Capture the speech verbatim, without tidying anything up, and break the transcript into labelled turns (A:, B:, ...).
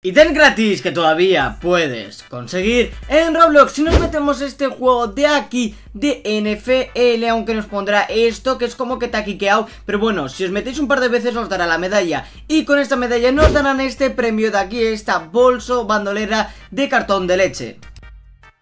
A: Ítem gratis que todavía puedes conseguir en Roblox si nos metemos este juego de aquí de N F L, aunque nos pondrá esto que es como que te ha quiqueado. Pero bueno, si os metéis un par de veces os dará la medalla, y con esta medalla nos darán este premio de aquí, esta bolso bandolera de cartón de leche.